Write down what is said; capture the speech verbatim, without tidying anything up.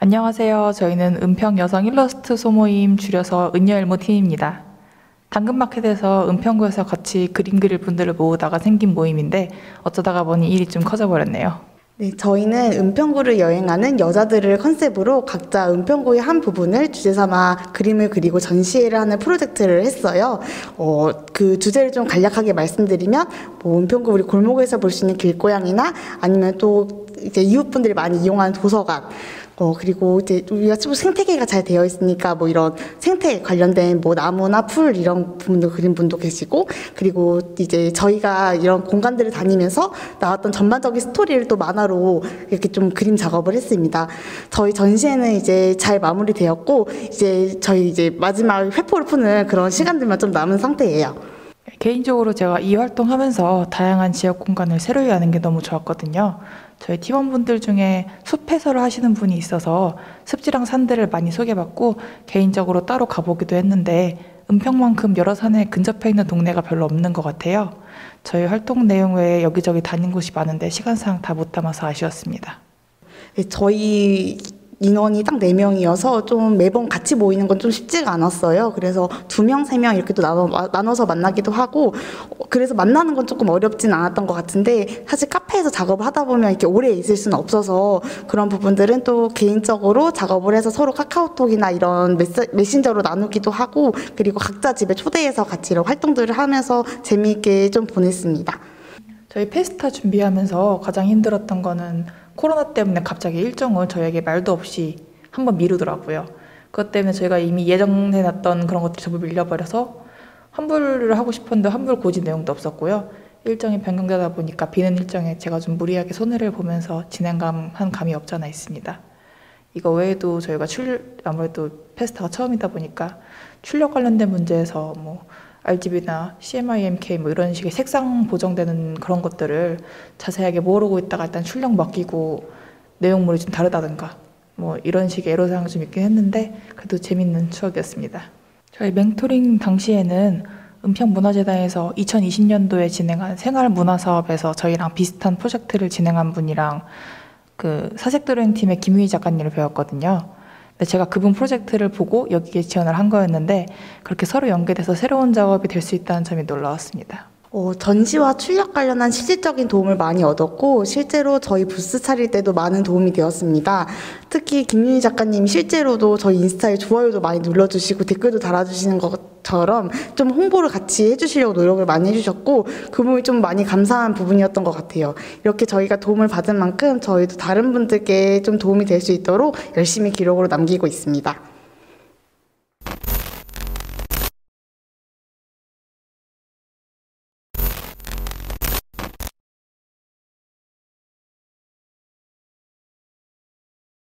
안녕하세요. 저희는 은평 여성 일러스트 소모임 줄여서 은여일모 팀입니다. 당근마켓에서 은평구에서 같이 그림 그릴 분들을 모으다가 생긴 모임인데 어쩌다가 보니 일이 좀 커져버렸네요. 네, 저희는 은평구를 여행하는 여자들을 컨셉으로 각자 은평구의 한 부분을 주제 삼아 그림을 그리고 전시회를 하는 프로젝트를 했어요. 어, 그 주제를 좀 간략하게 말씀드리면 뭐 은평구 우리 골목에서 볼 수 있는 길고양이나 아니면 또 이제 이웃분들이 많이 이용하는 도서관, 어, 그리고 이제 우리가 좀 생태계가 잘 되어 있으니까 뭐 이런 생태 관련된 뭐 나무나 풀 이런 부분도 그린 분도 계시고, 그리고 이제 저희가 이런 공간들을 다니면서 나왔던 전반적인 스토리를 또 만화로 이렇게 좀 그림 작업을 했습니다. 저희 전시회는 이제 잘 마무리되었고, 이제 저희 이제 마지막 회포를 푸는 그런 시간들만 좀 남은 상태예요. 개인적으로 제가 이 활동하면서 다양한 지역 공간을 새로이 아는 게 너무 좋았거든요. 저희 팀원분들 중에 숲 해설을 하시는 분이 있어서 습지랑 산들을 많이 소개받고 개인적으로 따로 가보기도 했는데 은평만큼 여러 산에 근접해 있는 동네가 별로 없는 것 같아요. 저희 활동 내용 외에 여기저기 다닌 곳이 많은데 시간상 다 못 담아서 아쉬웠습니다. 네, 저희 인원이 딱 네 명이어서 좀 매번 같이 모이는 건 좀 쉽지가 않았어요. 그래서 두 명, 세 명 이렇게 또 나눠, 나눠서 만나기도 하고, 그래서 만나는 건 조금 어렵진 않았던 것 같은데, 사실 카페에서 작업을 하다 보면 이렇게 오래 있을 수는 없어서 그런 부분들은 또 개인적으로 작업을 해서 서로 카카오톡이나 이런 메시, 메신저로 나누기도 하고, 그리고 각자 집에 초대해서 같이 이런 활동들을 하면서 재미있게 좀 보냈습니다. 저희 페스타 준비하면서 가장 힘들었던 거는 코로나 때문에 갑자기 일정을 저희에게 말도 없이 한번 미루더라고요. 그것 때문에 저희가 이미 예정해놨던 그런 것들이 전부 밀려버려서 환불을 하고 싶었는데 환불 고지 내용도 없었고요. 일정이 변경되다 보니까 비는 일정에 제가 좀 무리하게 손해를 보면서 진행한 감이 없지 않아 있습니다. 이거 외에도 저희가 출 아무래도 페스타가 처음이다 보니까 출력 관련된 문제에서 뭐 알지비나 씨엠아이엠케이 뭐 이런 식의 색상 보정되는 그런 것들을 자세하게 모르고 있다가 일단 출력 맡기고 내용물이 좀 다르다든가 뭐 이런 식의 애로사항이 좀 있긴 했는데 그래도 재밌는 추억이었습니다. 저희 멘토링 당시에는 은평문화재단에서 이천이십 년도에 진행한 생활문화사업에서 저희랑 비슷한 프로젝트를 진행한 분이랑 그 사색도령팀의 김유희 작가님을 배웠거든요. 제가 그분 프로젝트를 보고 여기에 지원을 한 거였는데 그렇게 서로 연계돼서 새로운 작업이 될 수 있다는 점이 놀라웠습니다. 어, 전시와 출력 관련한 실질적인 도움을 많이 얻었고 실제로 저희 부스 차릴 때도 많은 도움이 되었습니다. 특히 김윤희 작가님이 실제로도 저희 인스타에 좋아요도 많이 눌러주시고 댓글도 달아주시는 것처럼 좀 홍보를 같이 해주시려고 노력을 많이 해주셨고 그 부분이 좀 많이 감사한 부분이었던 것 같아요. 이렇게 저희가 도움을 받은 만큼 저희도 다른 분들께 좀 도움이 될 수 있도록 열심히 기록으로 남기고 있습니다.